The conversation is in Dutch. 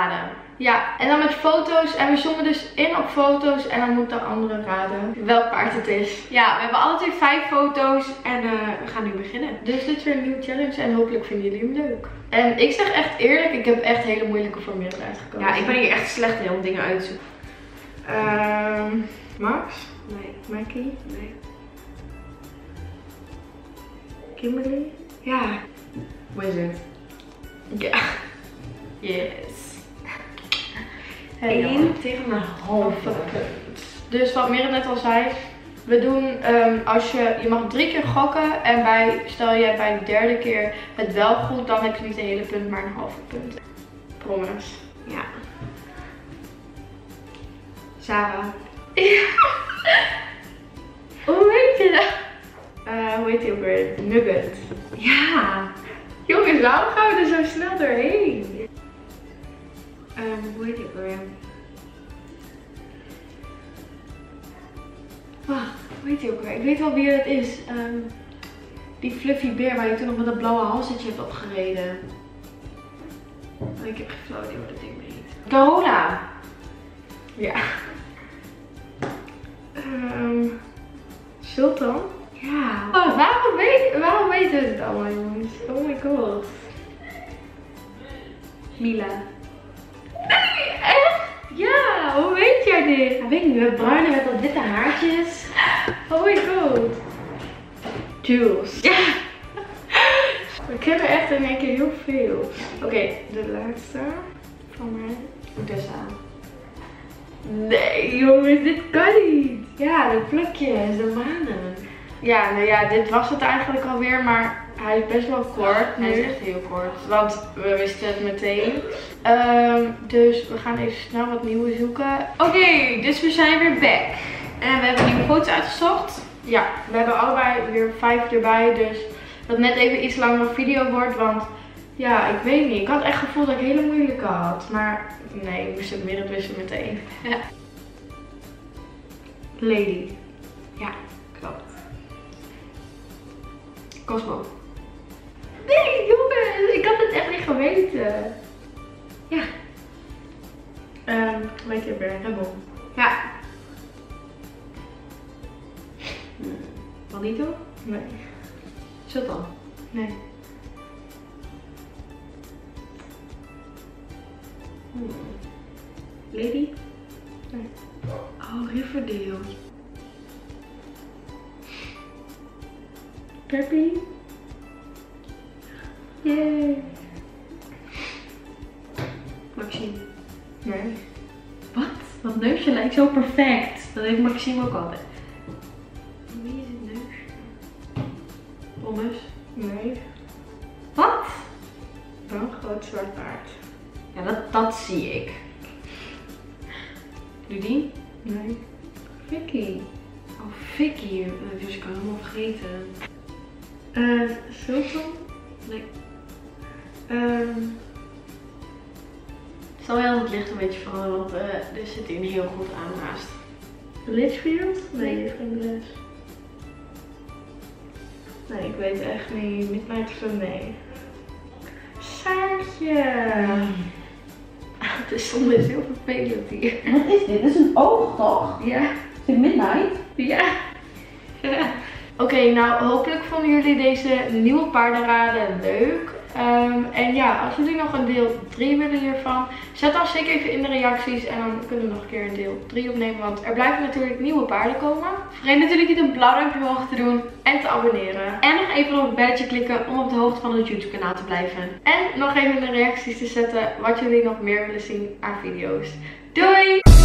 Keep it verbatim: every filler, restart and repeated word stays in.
raden. Ja, en dan met foto's. En we zoomen dus in op foto's. En dan moet de andere raden welk paard het is. Ja, we hebben alle twee vijf foto's. En uh, we gaan nu beginnen. Dus dit is weer een nieuwe challenge. En hopelijk vinden jullie hem leuk. En ik zeg echt eerlijk, ik heb echt hele moeilijke voor Mirren uitgekozen. Ja, ik ben hier echt slecht in om dingen uit te zoeken. Ehm Max? Nee. Mackie? Nee. Kimberly? Ja. Wizard. Ja. Yes. één tegen een halve punt. Dus wat Mirren net al zei. We doen, um, als je, je mag drie keer gokken. En bij, stel jij bij de derde keer het wel goed. Dan heb je niet een hele punt, maar een halve punt. Promise. Ja. Sarah. Ja. Hoe weet je dat? Uh, hoe heet die ook weer? Nugget. Ja. Jongens, waarom gaan we er zo snel doorheen? Um, hoe heet die ook weer? Wacht, hoe heet die ook weer? Ik weet wel wie het is. Um, die fluffy beer waar je toen nog met dat blauwe halsetje hebt opgereden. Oh, ik heb geen flauw idee hoe dat ding heet. Carola. Ja. Um, Sultan? Ja. Oh, waarom, weet, waarom weten we het allemaal, jongens? Oh my god. Mila. Nee, echt? Ja, hoe weet jij dit? Ja, weet ik niet, we hebben bruine met dat witte haartjes. Oh my god. Jules. Ja. We kennen echt in één keer heel veel. Oké, okay, de laatste van mij. Odessa. Nee, jongens, dit kan niet. Ja, de plukjes, de manen. Ja, nou ja, dit was het eigenlijk alweer, maar hij is best wel kort nu. Hij is echt heel kort. Want we wisten het meteen. Um, dus we gaan even snel wat nieuwe zoeken. Oké, okay, dus we zijn weer back. En we hebben nieuwe foto's uitgezocht. Ja, we hebben allebei weer vijf erbij, dus dat net even iets langer video wordt, want ja, ik weet niet. Ik had echt het gevoel dat ik hele moeilijke had, maar nee, ik moest het meer wisselen meteen. Ja. Lady. Ja, klopt. Cosmo. Nee, jongens, ik had het echt niet geweten. Ja. Um, weet je weer, Rebel. Ja. Juanito? Nee. Sultan? Nee. Hmm. Lady? Nee. Oh, Riverdale. Peppy? Yay. Maxime. Nee. Wat? Dat neusje lijkt zo perfect. Dat heeft Maxime ook altijd. Wie is het neusje? Pommes. Nee. Wat? Wel een groot zwart paard. Ja, dat, dat zie ik. Ludien? Nee. Vicky. Oh, Vicky. Dus ik kan helemaal vergeten. Uh, Sultan? Nee. Um, Zal wel het licht een beetje veranderen, want uh, er zit hier een heel goed aan naast. Litchfield? Nee, Nee. heeft geen les. Nee, ik weet echt niet. Midnight Sun, nee. Saartje! De zon is heel vervelend hier. Wat is dit? Dit is een oog toch? Ja. Is dit Midnight? Ja. Ja. Oké, okay, nou hopelijk vonden jullie deze nieuwe paardenraden leuk. Um, en ja, als jullie nog een deel drie willen hiervan, zet dan zeker even in de reacties en dan kunnen we nog een keer een deel drie opnemen. Want er blijven natuurlijk nieuwe paarden komen. Vergeet natuurlijk niet een blauw duimpje omhoog te doen en te abonneren. En nog even op het belletje klikken om op de hoogte van het YouTube kanaal te blijven. En nog even in de reacties te zetten wat jullie nog meer willen zien aan video's. Doei!